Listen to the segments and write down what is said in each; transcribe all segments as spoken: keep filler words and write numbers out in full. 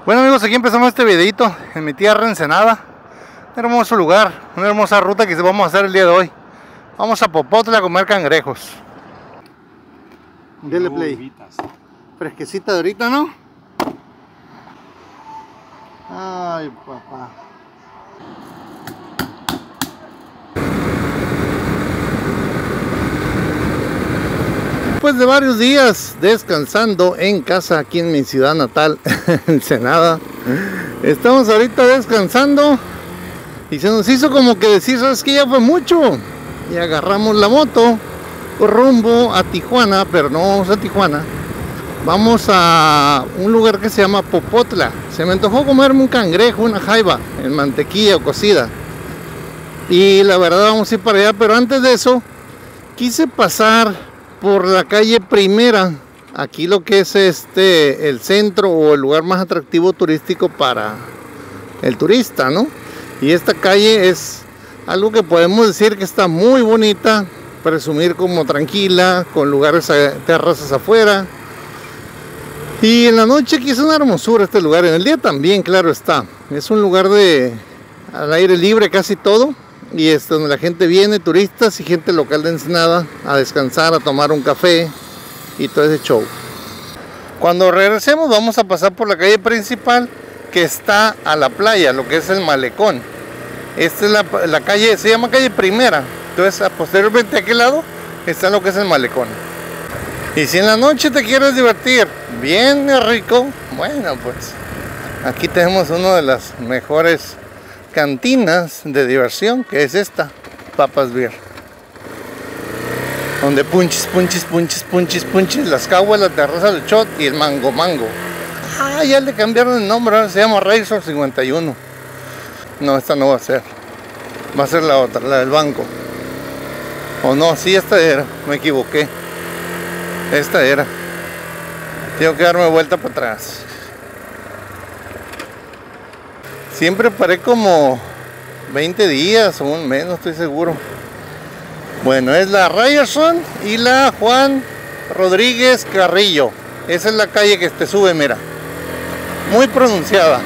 Bueno amigos, aquí empezamos este videito en mi tierra Ensenada. Un hermoso lugar, una hermosa ruta que vamos a hacer el día de hoy. Vamos a Popotla a comer cangrejos. Dele play. Fresquecita de ahorita, ¿no? Ay, papá. Después de varios días descansando en casa aquí en mi ciudad natal, Ensenada, estamos ahorita descansando y se nos hizo como que decir, ¿sabes qué? Ya fue mucho. Y agarramos la moto rumbo a Tijuana, pero no vamos a Tijuana. Vamos a un lugar que se llama Popotla. Se me antojó comerme un cangrejo, una jaiba en mantequilla o cocida. Y la verdad vamos a ir para allá, pero antes de eso quise pasar por la calle Primera, aquí lo que es este el centro o el lugar más atractivo turístico para el turista, ¿no? Y esta calle es algo que podemos decir que está muy bonita, presumir como tranquila, con lugares, terrazas afuera. Y en la noche aquí es una hermosura este lugar, en el día también, claro está. Es un lugar de al aire libre casi todo. Y es donde la gente viene, turistas y gente local de Ensenada, a descansar, a tomar un café y todo ese show. Cuando regresemos vamos a pasar por la calle principal que está a la playa, lo que es el malecón. Esta es la, la calle, se llama calle Primera. Entonces posteriormente a aquel lado está lo que es el malecón. Y si en la noche te quieres divertir bien rico, bueno, pues aquí tenemos una de las mejores cantinas de diversión, que es esta, Papas Beer, donde punches, punches, punches, punches, punches, las caguas, la terraza del shot y el mango mango. Ah, ya le cambiaron el nombre, ahora se llama Razor cincuenta y uno. No, esta no va a ser, va a ser la otra, la del banco. O no, sí, esta era, me equivoqué. Esta era. Tengo que darme vuelta para atrás. Siempre paré como veinte días o un mes, no estoy seguro. Bueno, es la Ryerson y la Juan Rodríguez Carrillo. Esa es la calle que te sube, mira. Muy pronunciada.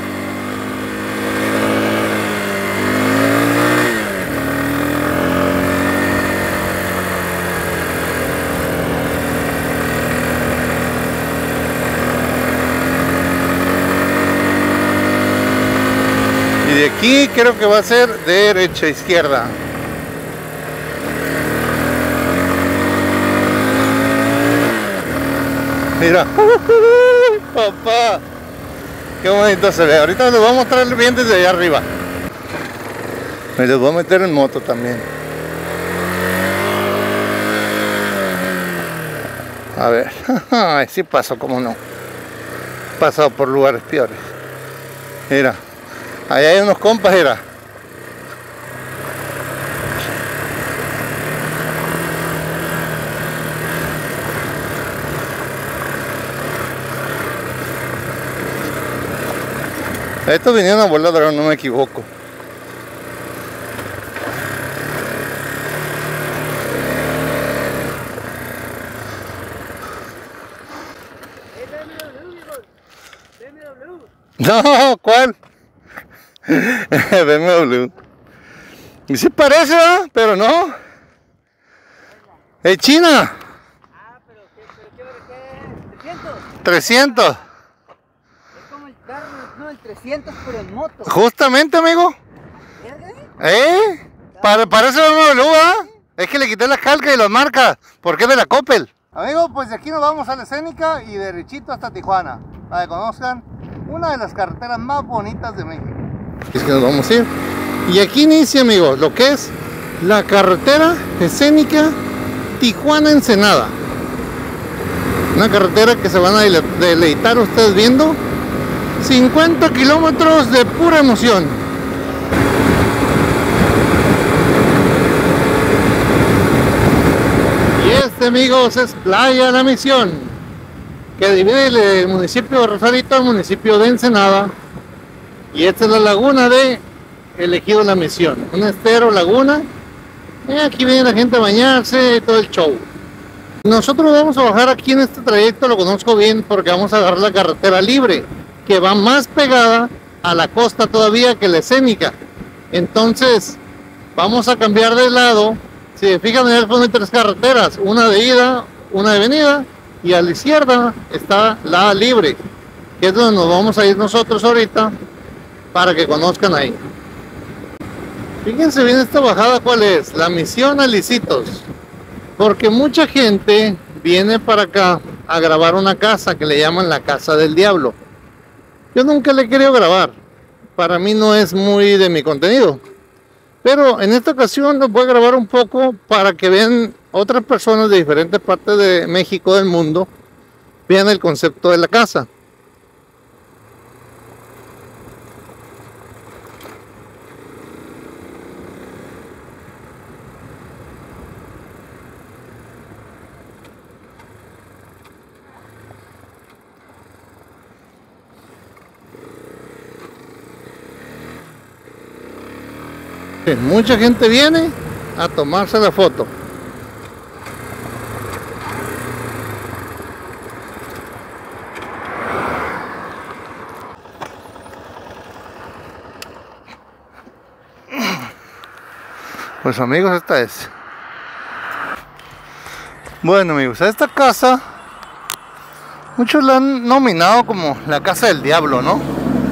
Y de aquí creo que va a ser derecha, izquierda. Mira, papá, qué bonito se ve. Ahorita les voy a mostrar bien desde allá arriba. Me los voy a meter en moto también. A ver, ay, sí paso, cómo no. He pasado por lugares peores. Mira. Ahí hay unos compas, era. Estos vinieron a volar, pero no me equivoco. No, ¿cuál? B M W. Y sí parece, ¿verdad? Pero no. Es China. Ah, pero ¿qué, pero qué, qué, trescientos? trescientos. Es como el carro, no, el trescientos, pero en moto. Justamente, amigo. ¿Eh? Para, parece B M W, ¿eh? Es que le quité las calcas y las marcas, porque es de la Coppel. Amigo, pues de aquí nos vamos a la escénica y derechito hasta Tijuana, para que conozcan una de las carreteras más bonitas de México. Es que nos vamos a ir. Y aquí inicia, amigos, lo que es la carretera escénica Tijuana-Ensenada. Una carretera que se van a deleitar ustedes viendo. cincuenta kilómetros de pura emoción. Y este, amigos, es Playa La Misión, que divide el municipio de Rosarito al municipio de Ensenada. Y esta es la laguna de el Ejido La Misión, un estero, laguna. Y aquí viene la gente a bañarse y todo el show. Nosotros vamos a bajar aquí en este trayecto, lo conozco bien porque vamos a agarrar la carretera libre. que va más pegada a la costa todavía que la escénica. Entonces vamos a cambiar de lado. Si se fijan, en el fondo hay tres carreteras, una de ida, una de venida, y a la izquierda está la libre, que es donde nos vamos a ir nosotros ahorita, para que conozcan ahí. Fíjense bien esta bajada, ¿cuál es? La Misión Alicitos, porque mucha gente viene para acá a grabar una casa que le llaman la Casa del Diablo. Yo nunca le he querido grabar, para mí no es muy de mi contenido, pero en esta ocasión los voy a grabar un poco para que vean otras personas de diferentes partes de México, del mundo, vean el concepto de la casa. Mucha gente viene a tomarse la foto. Pues amigos, esta es. Bueno amigos, a esta casa muchos la han nominado como la Casa del Diablo, ¿no?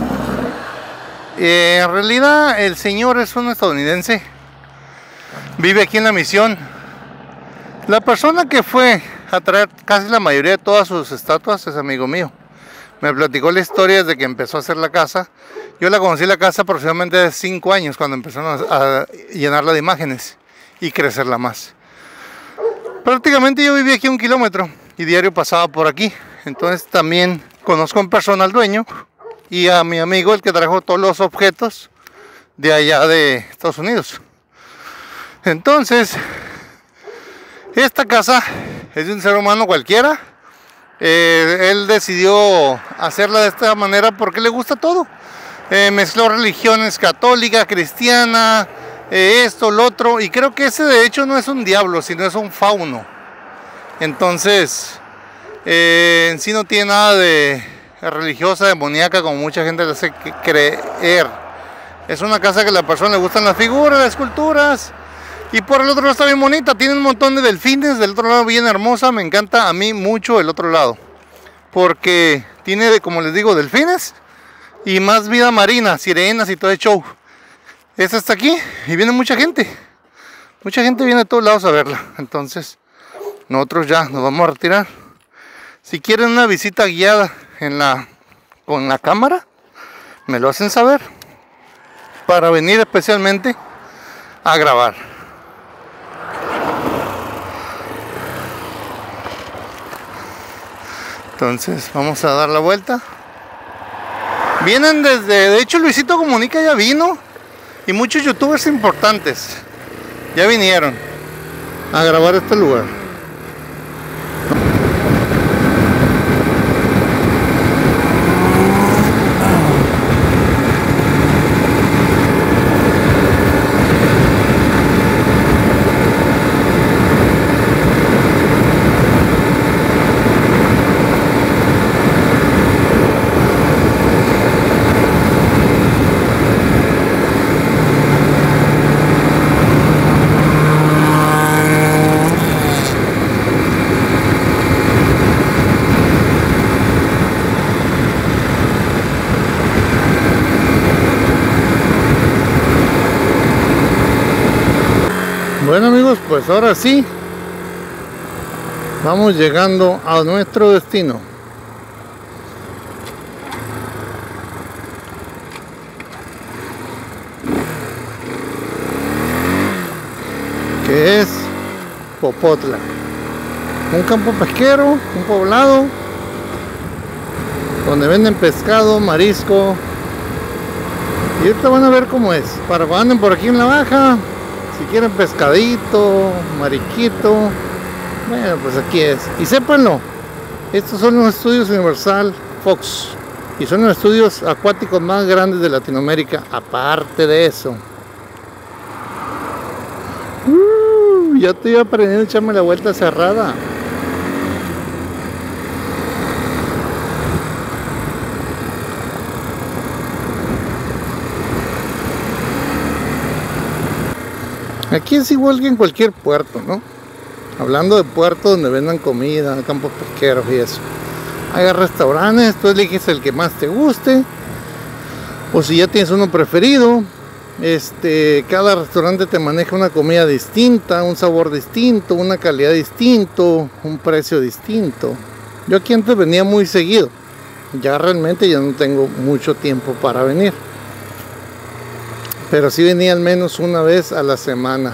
Eh, en realidad el señor es un estadounidense, vive aquí en la Misión. La persona que fue a traer casi la mayoría de todas sus estatuas es amigo mío. Me platicó la historia desde que empezó a hacer la casa. Yo la conocí la casa aproximadamente de cinco años, cuando empezaron a llenarla de imágenes y crecerla más. Prácticamente yo vivía aquí un kilómetro y diario pasaba por aquí. Entonces también conozco en persona al dueño y a mi amigo, el que trajo todos los objetos de allá de Estados Unidos. Entonces, esta casa es de un ser humano cualquiera. Eh, él decidió hacerla de esta manera porque le gusta todo. Eh, mezcló religiones, católica, cristiana, eh, esto, lo otro. Y creo que ese de hecho no es un diablo, sino es un fauno. Entonces, eh, en sí no tiene nada de religiosa, demoníaca, como mucha gente le hace creer. Es una casa que a la persona le gustan las figuras, las esculturas. Y por el otro lado está bien bonita, tiene un montón de delfines, del otro lado bien hermosa. Me encanta a mí mucho el otro lado, porque tiene, como les digo, delfines y más vida marina, sirenas y todo el show. Esta está aquí y viene mucha gente. Mucha gente viene de todos lados a verla. Entonces, nosotros ya nos vamos a retirar. Si quieren una visita guiada en la, con la cámara, me lo hacen saber, para venir especialmente a grabar. Entonces vamos a dar la vuelta. Vienen desde, de hecho Luisito Comunica ya vino, y muchos youtubers importantes ya vinieron a grabar este lugar. Bueno amigos, pues ahora sí vamos llegando a nuestro destino, que es Popotla, un campo pesquero, un poblado donde venden pescado, marisco, y ahorita van a ver cómo es, para que anden por aquí en la baja. Si quieren pescadito, mariquito, bueno, pues aquí es. Y sépanlo, estos son los estudios Universal Fox y son los estudios acuáticos más grandes de Latinoamérica. Aparte de eso, uh, ya estoy aprendiendo a echarme la vuelta cerrada. Aquí es igual que en cualquier puerto, ¿no? Hablando de puertos donde vendan comida, campos pesqueros y eso. Hay restaurantes, tú eliges el que más te guste. O si ya tienes uno preferido, este, cada restaurante te maneja una comida distinta, un sabor distinto, una calidad distinto, un precio distinto. Yo aquí antes venía muy seguido. Ya realmente ya no tengo mucho tiempo para venir. Pero sí venía al menos una vez a la semana.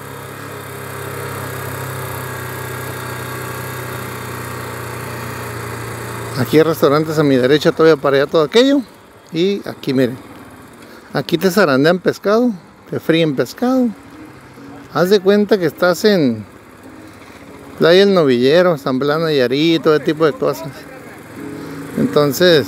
Aquí hay restaurantes a mi derecha, todavía para allá todo aquello. Y aquí miren, aquí te zarandean pescado, te fríen pescado. Haz de cuenta que estás en Playa El Novillero, San Blas Nayarit, todo ese tipo de cosas. Entonces,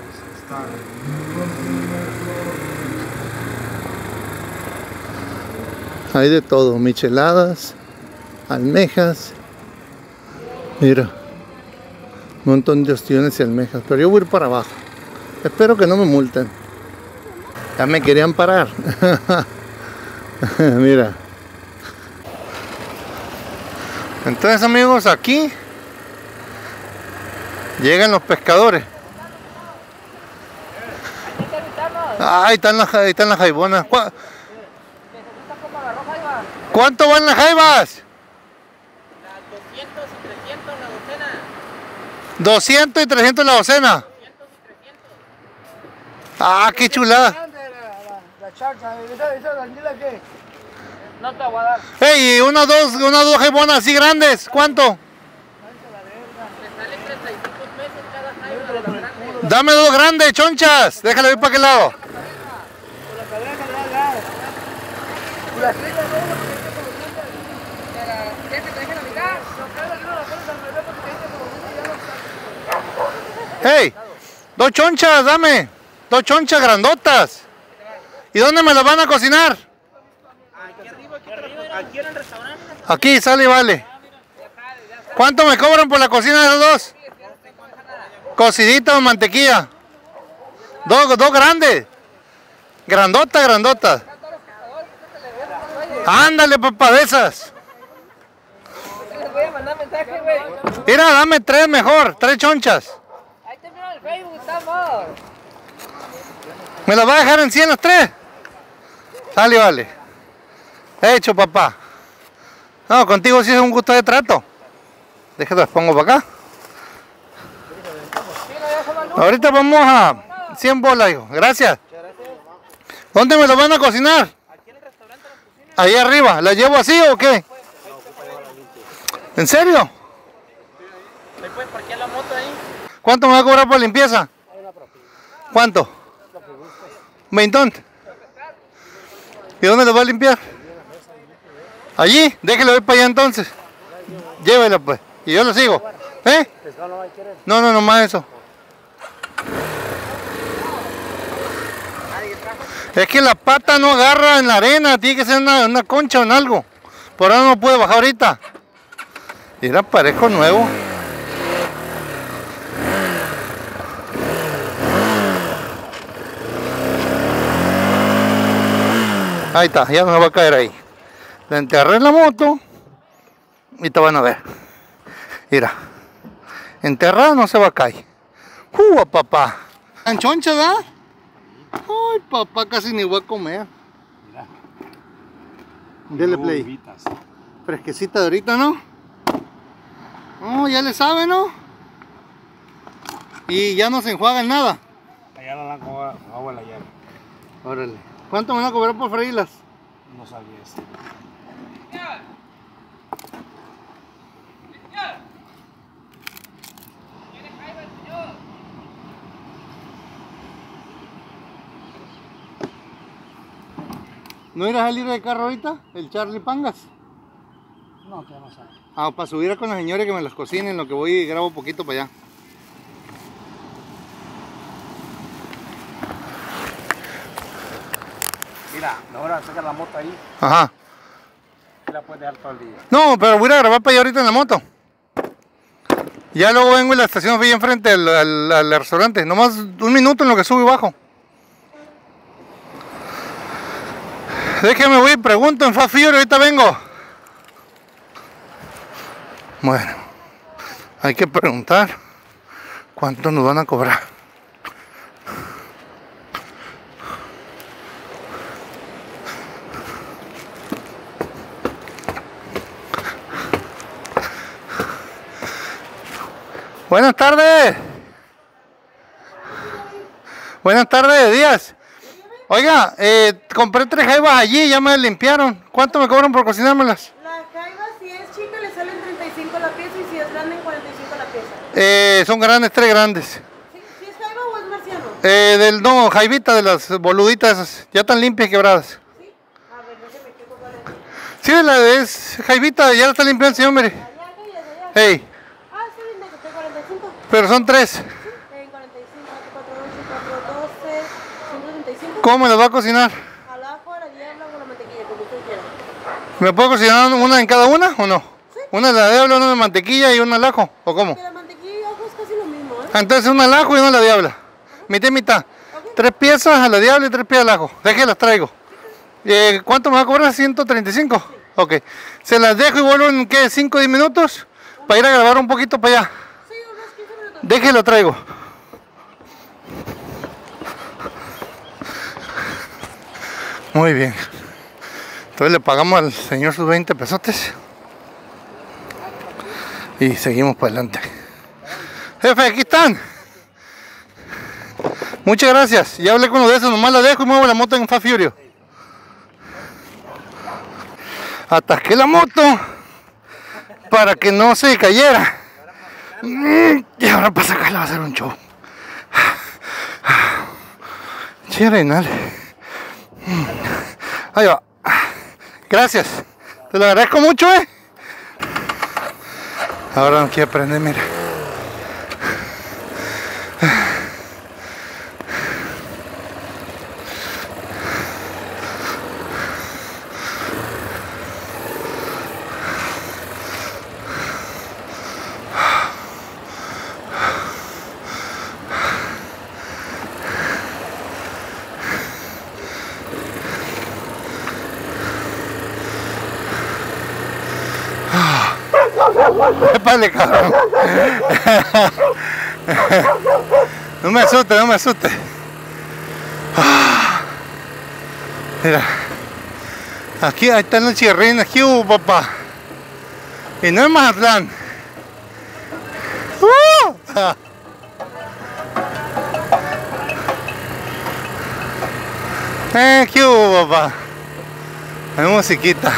hay de todo, micheladas, almejas. Mira, un montón de ostiones y almejas, pero yo voy a ir para abajo. Espero que no me multen. Ya me querían parar. Mira. Entonces, amigos, aquí llegan los pescadores. Ah, ahí están las, ahí están las jaibonas. ¿Cu ¿Cuánto van las jaibas? doscientos y trescientos la docena. doscientos y trescientos la docena. Ah, qué chulada. La charcha, esa, esa bandila que no te voy a dar. Hey, unas dos, unas dos jaibonas así grandes, ¿cuánto? Me sale treinta y cinco pesos cada jaiba de las grandes. Dame dos grandes, chonchas. Déjale ir para aquel lado. Con la cadena le da gas. Y las treinta no, ¿qué te traje la mitad? Hey, dos chonchas, dame. Dos chonchas grandotas. ¿Y dónde me las van a cocinar? Aquí arriba, aquí, aquí en el restaurante. Aquí, sale y vale. ¿Cuánto me cobran por la cocina de los dos? Cocidita o mantequilla. Dos, dos grandes. Grandotas, grandotas. Ándale, papá, de esas. Les voy a mandar mensaje, güey. Mira, dame tres mejor, tres chonchas. Ahí te miro el Facebook, estamos. ¿Me las va a dejar en cien las tres? Sale y vale. Hecho, papá. No, contigo sí es un gusto de trato. Déjate, las pongo para acá. Ahorita vamos a cien bolas, hijo. Gracias. ¿Dónde me lo van a cocinar? Aquí en el restaurante la cocina. Ahí arriba. ¿La llevo así o qué? ¿En serio? ¿Me puedes parquear la moto ahí? ¿Cuánto me va a cobrar por limpieza? ¿Cuánto? Veintón. ¿Y dónde lo va a limpiar? Allí, déjelo ir para allá entonces. Llévelo pues. Y yo lo sigo. ¿Eh? No, no, nomás eso. Es que la pata no agarra en la arena, tiene que ser una, una concha o en algo. Por ahora no puede bajar ahorita. Mira, parezco nuevo. Ahí está, ya no me va a caer ahí. La enterré en la moto y te van a ver. Mira, enterrada no se va a caer. ¡Uh, papá! ¿Anchoncha, da? Ay, papá, casi ni voy a comer. Mira. Dele play. Uvitas. Fresquecita de ahorita, ¿no? Oh, ya le sabe, ¿no? Y ya no se enjuaga en nada. Allá la dan con agua, con agua la llave. Órale. ¿Cuánto me van a cobrar por freírlas? No sabía eso. ¿No irás a salir de carro ahorita? ¿El Charlie Pangas? No, que no sabe. Ah, para subir con las señores que me las cocinen, lo que voy y grabo poquito para allá. Mira, ahora saca la moto ahí Ajá. y la puedes dejar todo el día. No, pero voy a grabar para allá ahorita en la moto. Ya luego vengo y la estación ahí enfrente al, al, al restaurante. Nomás un minuto en lo que subo y bajo. Déjeme, voy y pregunto en Fast Fury, ahorita vengo. Bueno, hay que preguntar cuánto nos van a cobrar. Buenas tardes. Buenas tardes, Díaz. Oiga, eh, compré tres jaivas allí, ya me las limpiaron. ¿Cuánto me cobran por cocinármelas? Las jaivas, si es chica, le salen treinta y cinco la pieza y si es grande, cuarenta y cinco la pieza. Eh, son grandes, tres grandes. ¿Sí? ¿Si es jaiva o es marciano? Eh, del, no, jaivita de las boluditas esas, ya tan limpias y quebradas. ¿Sí? A ver, déjeme checo cuál es. Sí, la es jaivita, ya la está limpiando el señor, mire. Allá, acá y allá. Hey, Ah, sí, bien, de que esté cuarenta y cinco. pero son tres. Sí, en cuarenta y cinco, cuatro, ocho, cuatro, doce, ciento treinta y cinco. ¿Cómo me las va a cocinar? Al ajo, a la diabla o a la mantequilla, como usted quiera. ¿Me puedo cocinar una en cada una o no? Sí. Una de la diabla, una de mantequilla y una al ajo, ¿o cómo? Que la mantequilla y ajo es casi lo mismo, ¿eh? Ah, entonces una al ajo y una a la diabla. Mitad y mitad. Ok. Tres piezas a la diabla y tres piezas al ajo. Déjenlas traigo. Eh, ¿Cuánto me va a cobrar? ¿ciento treinta y cinco? Ok. Se las dejo y vuelvo en ¿qué? ¿cinco o diez minutos? Para ir a grabar un poquito para allá. Sí, unos quince minutos. Déjenlo traigo. Muy bien. Entonces le pagamos al señor sus veinte pesotes. Y seguimos para adelante. Jefe, aquí están. Muchas gracias. Ya hablé con uno de esos, nomás la dejo y muevo la moto en Fast Fury. Atasqué la moto para que no se cayera. Y ahora para sacarla va a ser un show. Chirenal. Ahí va. Gracias. Te lo agradezco mucho, eh. Ahora no quiero aprender, mira. Épale, cabrón. No me asuste, no me asuste. Mira. Aquí, ahí están los chirrines. Aquí hubo, papá. Y no es Mazatlán. ¡Uh! Eh, ¿qué hubo, papá? Hay musiquita.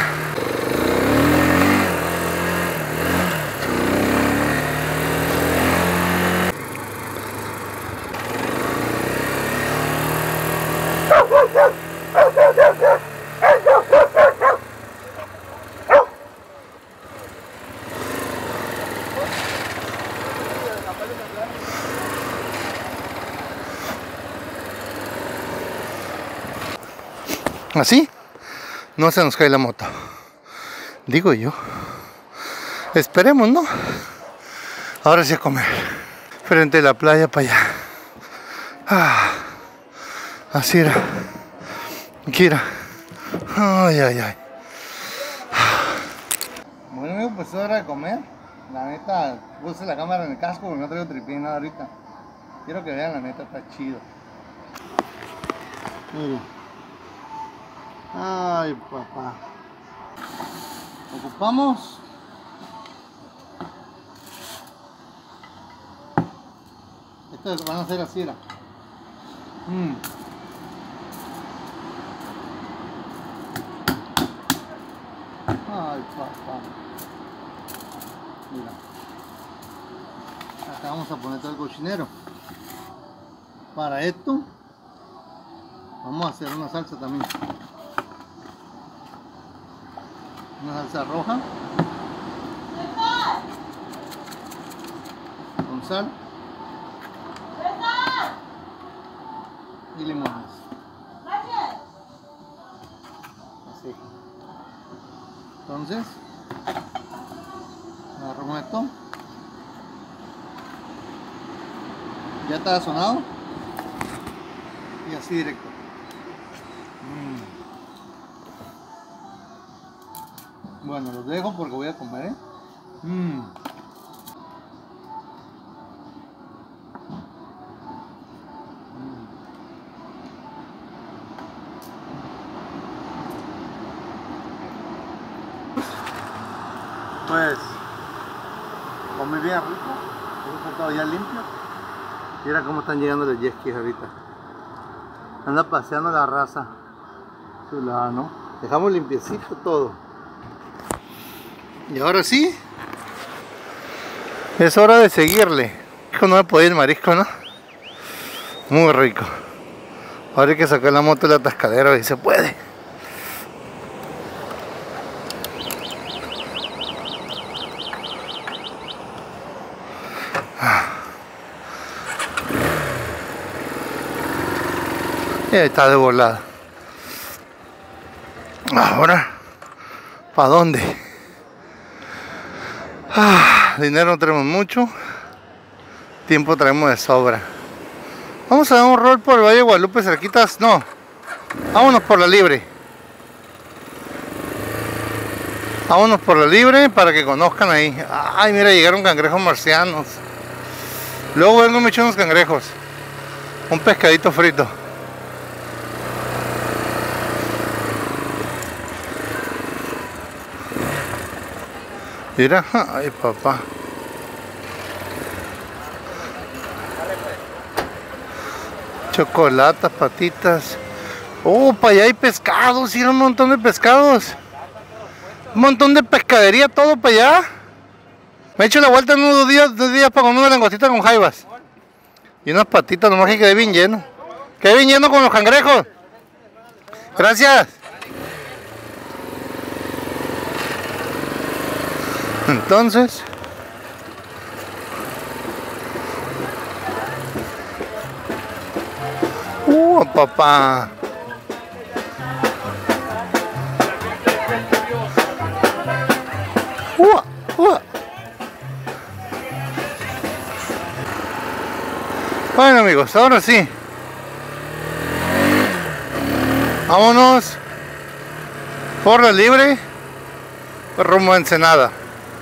Así no se nos cae la moto, digo yo. Esperemos, ¿no? Ahora sí a comer frente a la playa para allá. Ah, así era. Aquí era. Ay, ay, ay. Bueno, amigo, pues es hora de comer. La neta, puse la cámara en el casco porque no traigo tripié nada ahorita. Quiero que vean, la neta está chido. Miren. Ay, papá. Ocupamos estos van a ser así, ¿no? Mm. Ay, papá. Mira. Acá vamos a poner todo el cochinero. Para esto vamos a hacer una salsa también. Una salsa roja con sal y limones. Así. Entonces agarramos esto. Ya está sazonado y así directo. Mm. Bueno, los dejo porque voy a comer, ¿eh? Mm. Pues comí bien rico, está todo ya limpio. Mira cómo están llegando los jet skis ahorita. Anda paseando la raza. Chulada, ¿no? Dejamos limpiecito todo. Y ahora sí, es hora de seguirle. Hijo, no me podía el marisco, ¿no? Muy rico. Ahora hay que sacar la moto de la atascadera y se puede. Y ahí está de volada. Ahora, ¿para dónde? Ah, dinero no tenemos mucho. Tiempo traemos de sobra. Vamos a dar un rol por el Valle de Guadalupe cerquitas. No, vámonos por la libre. Vámonos por la libre para que conozcan ahí. Ay, mira, llegaron cangrejos marcianos. Luego vengo y me echo unos cangrejos. Un pescadito frito. Mira, ay papá. Chocolatas, patitas. Oh, para allá hay pescados, sí, un montón de pescados. Un montón de pescadería, todo para allá. Me he hecho la vuelta en unos dos días, dos días para comer una langostita con jaibas. Y unas patitas, nomás que quedé bien lleno. Quedé bien lleno con los cangrejos. Gracias. Entonces, uh, papá. Uh, uh. Bueno, amigos, ahora sí. Vámonos por la libre rumbo a Ensenada.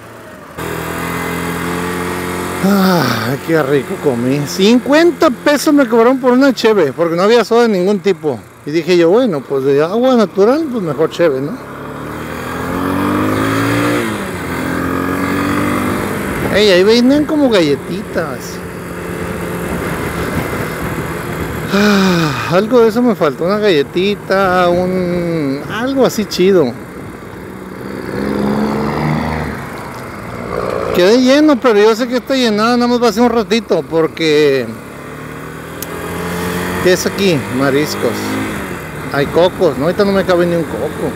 Ah, qué rico comí. cincuenta pesos me cobraron por una cheve, porque no había soda de ningún tipo. Y dije yo, bueno, pues de agua natural, pues mejor cheve, ¿no? Ey, ahí venden como galletitas. Ah, algo de eso me faltó, una galletita, un... algo así chido. Quedé lleno, pero yo sé que está llenada, nada más va a ser un ratito, porque... ¿qué es aquí? Mariscos. Hay cocos, no, ahorita no me cabe ni un coco.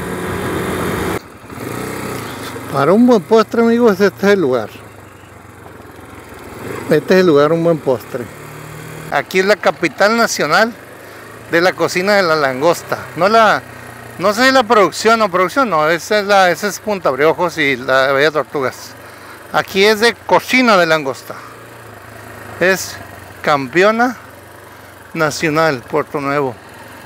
Para un buen postre, amigos, este es el lugar. Este es el lugar, un buen postre. Aquí es la capital nacional de la cocina de la langosta. No la... no sé la producción o producción, no, esa es, la, esa es Punta Briojos y la Bella Tortugas. Aquí es de cocina de langosta. Es campeona nacional, Puerto Nuevo.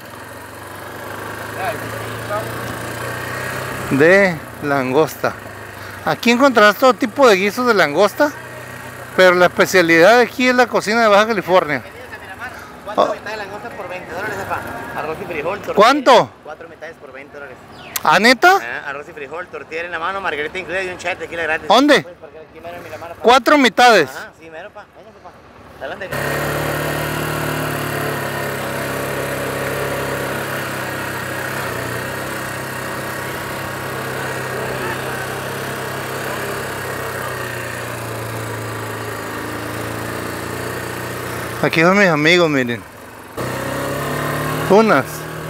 De langosta. Aquí encontrarás todo tipo de guisos de langosta, pero la especialidad de aquí es la cocina de Baja California. Cuatro mitades de langosta por veinte dólares, jefa. Arroz y frijol, tortilla. ¿Cuánto? Cuatro mitades por veinte dólares. ¿Ah, neta? Ah, arroz y frijol, tortilla en la mano, margarita incluida y un chat de tequila gratis. ¿Dónde? Pues, porque aquí mero en Miramar, pa. Cuatro mitades. Ajá, sí, mero, pa. Venga, papá. Adelante. Aquí van mis amigos, miren. Unas.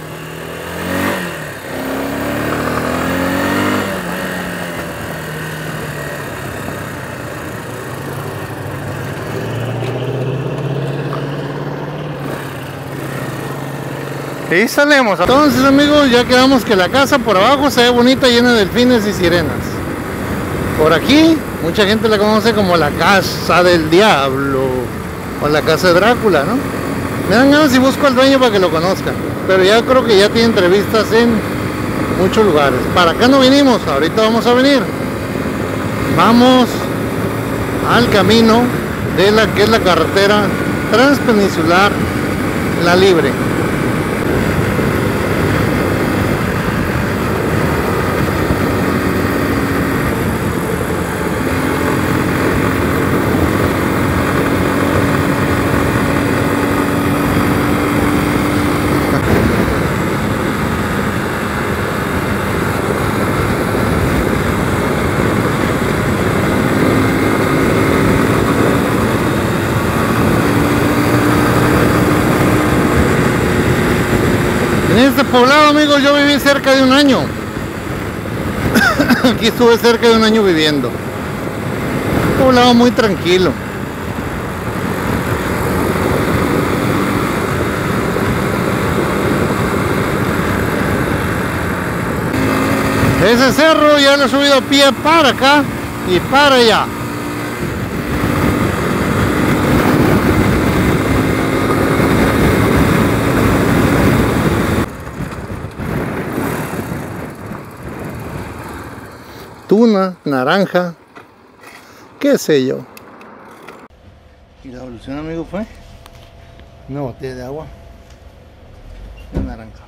Y salimos. Entonces, amigos, ya quedamos que la casa por abajo se ve bonita, llena de delfines y sirenas. Por aquí, mucha gente la conoce como la casa del diablo o la casa de Drácula, ¿no? Me dan ganas si busco al dueño para que lo conozcan, pero ya creo que ya tiene entrevistas en muchos lugares. Para acá no vinimos, ahorita vamos a venir. Vamos al camino de la que es la carretera transpeninsular La Libre. En este poblado, amigos, yo viví cerca de un año. Aquí estuve cerca de un año viviendo. Un poblado muy tranquilo. Ese cerro ya lo he subido a pie para acá y para allá. Tuna, naranja, qué sé yo. Y la evolución, amigo, fue una botella de agua de naranja.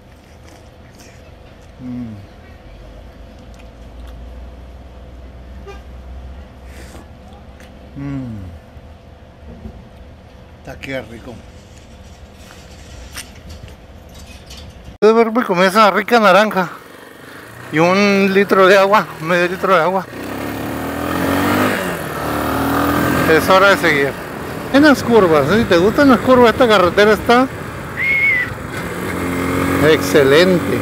Mm. Mm. Está que rico. Puedes ver, me comí esa rica naranja y un litro de agua, medio litro de agua. Es hora de seguir. En las curvas, si te gustan las curvas, esta carretera está excelente.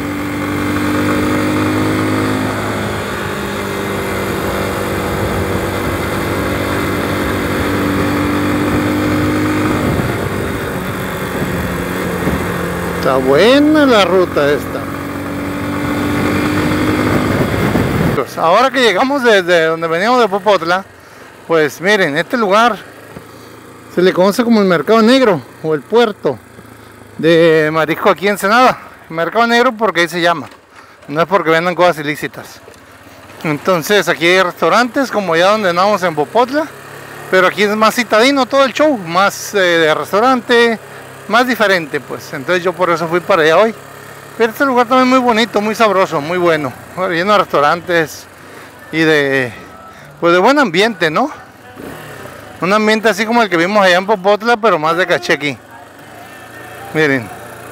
Está buena la ruta esta. Ahora que llegamos desde donde veníamos de Popotla, pues miren, este lugar se le conoce como el Mercado Negro o el puerto de marisco aquí en Ensenada. Mercado Negro porque ahí se llama, no es porque vendan cosas ilícitas. Entonces aquí hay restaurantes como ya donde andamos en Popotla, pero aquí es más citadino todo el show, más eh, de restaurante, más diferente pues. Entonces yo por eso fui para allá hoy. Pero este lugar también muy bonito, muy sabroso, muy bueno, lleno de restaurantes y de, pues de buen ambiente, ¿no? Un ambiente así como el que vimos allá en Popotla, pero más de cachequi. Miren.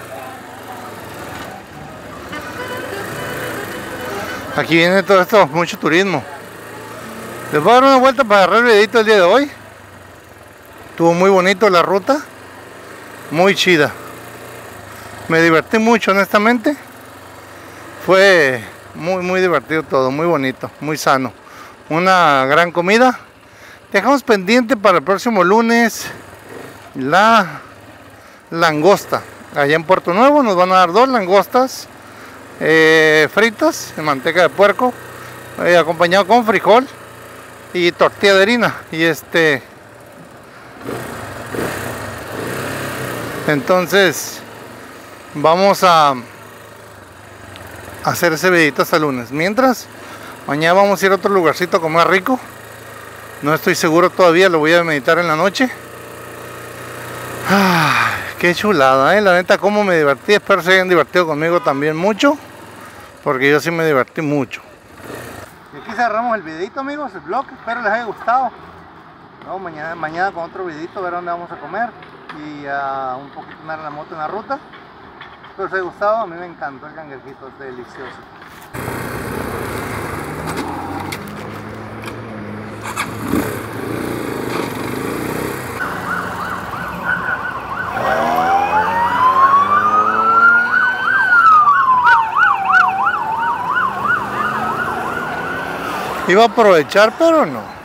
Aquí viene todo esto, mucho turismo. Les voy a dar una vuelta para agarrar el videito el día de hoy. Estuvo muy bonito la ruta, muy chida. Me divertí mucho, honestamente. Fue muy muy divertido todo, muy bonito, muy sano. Una gran comida. Dejamos pendiente para el próximo lunes la langosta. Allá en Puerto Nuevo nos van a dar dos langostas eh, fritas en manteca de puerco, eh, acompañado con frijol y tortilla de harina. Y este, entonces vamos a hacer ese videito hasta el lunes. Mientras, mañana vamos a ir a otro lugarcito a comer rico. No estoy seguro todavía, lo voy a meditar en la noche. Ah, qué chulada, eh. La neta, cómo me divertí. Espero se hayan divertido conmigo también mucho, porque yo sí me divertí mucho. Y aquí cerramos el videito, amigos, el vlog. Espero les haya gustado. No, mañana, mañana con otro videito, ver dónde vamos a comer y uh, un poquito andar en la moto en la ruta. Espero les haya gustado. A mí me encantó el cangrejito, es delicioso. Iba a aprovechar, pero no.